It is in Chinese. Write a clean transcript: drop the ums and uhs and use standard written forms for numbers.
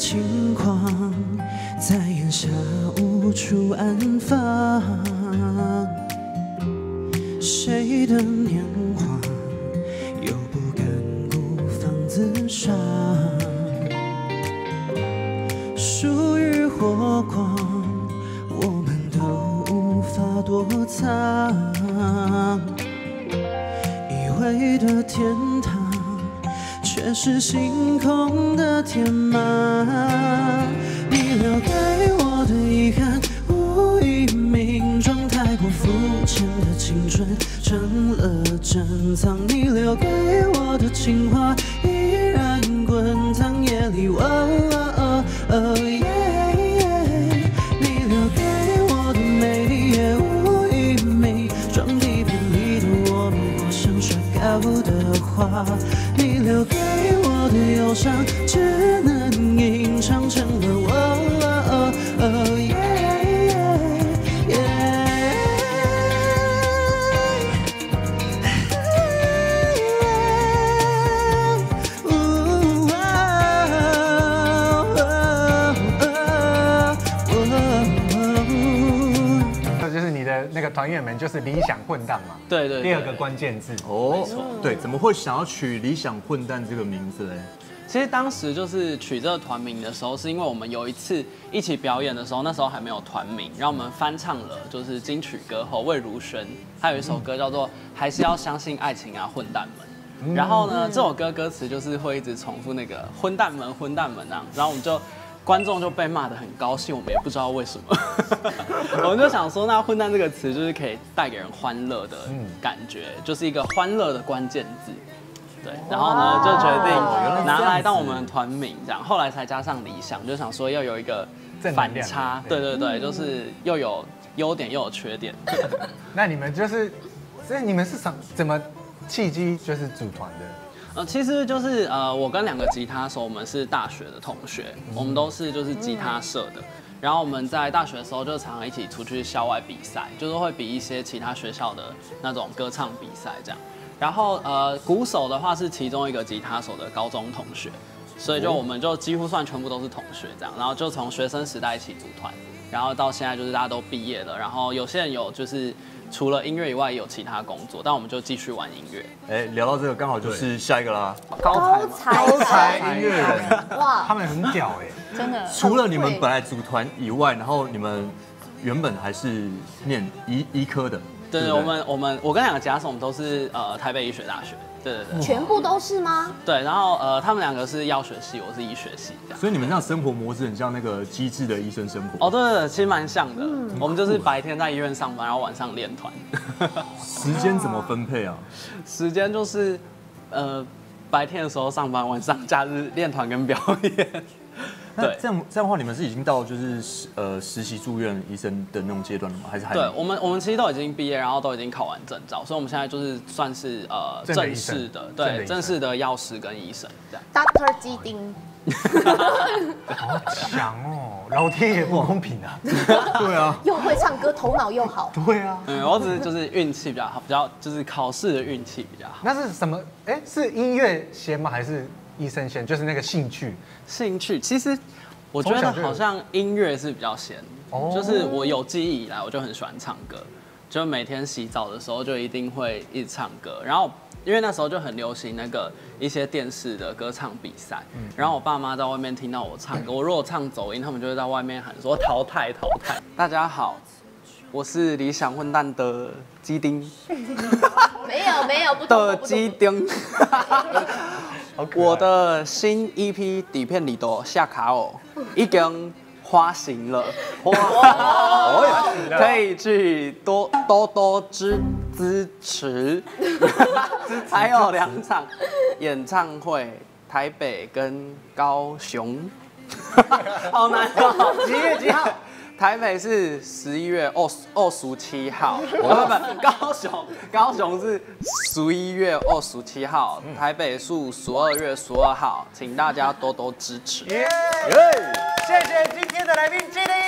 轻狂，在檐下无处安放。谁的年华，又不敢孤芳自赏。疏于火光，我们都无法躲藏。以为的天堂，却是星空的天马。你留给我的遗憾，无以名状，太过肤浅的青春成了珍藏。你留给我的情话，依然滚烫夜里。你留给我的美丽，也无以名状，地片里的我们过像摔跤的花。你留给我的忧伤，只能吟唱成了那个团员们就是理想混蛋嘛， 对对， 第二个关键字哦，对，怎么会想要取理想混蛋这个名字呢？ 其实当时就是取这个团名的时候，是因为我们有一次一起表演的时候，那时候还没有团名，然后我们翻唱了就是金曲歌后魏如萱，她有一首歌叫做《还是要相信爱情啊，混蛋们》。然后呢，这首歌歌词就是会一直重复那个混蛋们，混蛋们啊，然后我们就。观众就被骂得很高兴，我们也不知道为什么，我们就想说，那混蛋这个词就是可以带给人欢乐的感觉，就是一个欢乐的关键字，对，然后呢就决定拿来当我们的团名，这样，后来才加上理想，就想说要有一个反差，对对对，就是又有优点又有缺点。 那你们就是，所以你们是怎么契机就是组团的？ 其实就是我跟2个吉他手，我们是大学的同学，我们都是就是吉他社的。然后我们在大学的时候就常常一起出去校外比赛，就是会比一些其他学校的那种歌唱比赛这样。然后鼓手的话是其中一个吉他手的高中同学，所以就我们就几乎算全部都是同学这样。然后就从学生时代一起组团，然后到现在就是大家都毕业了，然后有些人有就是。除了音乐以外，也有其他工作，但我们就继续玩音乐。 哎，聊到这个，刚好就是下一个啦。 高才音乐人， 哇， 他们很屌哎， 真的。 除了你们本来组团以外，然后你们原本还是念医科的。 对，我跟2个吉他手，我们都是台北医学大学。对对对， 全部都是吗？ 对，然后他们2个是药学系，我是医学系，这样。 所以你们这样生活模式很像那个机智的医生生活。 哦，对对对，其实蛮像的。我们就是白天在医院上班，然后晚上练团。 时间怎么分配啊？ 时间就是白天的时候上班，晚上假日练团跟表演。 对，这样的话，你们是已经到就是实习住院医生的那种阶段了吗？还是还？ 对，我们其实都已经毕业，然后都已经考完证照，所以我们现在就是算是正式的，对，正式的药师跟医生这样。 Dr. 基丁。 好强哦！老天爷不公平啊！ 对啊， 又会唱歌，头脑又好。 对啊， 我只是就是运气比较好，比较就是考试的运气比较好。 那是什么？哎，是音乐先吗？还是医生先？就是那个兴趣。 兴趣其实我觉得好像音乐是比较先，就是我有记忆以来我就很喜欢唱歌，就每天洗澡的时候就一定会一直唱歌，然后。因为那时候就很流行那个一些电视的歌唱比赛，然后我爸妈在外面听到我唱歌，我如果唱走音，他们就会在外面喊说淘汰淘汰。大家好，我是理想混蛋的基丁。 没有，不的基丁。我的新 EP 底片里头下卡哦，已经发行了，可以去多支持。还有2场演唱会，台北跟高雄，好难哦。几月几号？台北是11月27号，不，高雄是11月27号，台北是12月12号，请大家多多支持。 谢谢今天的来宾基丁。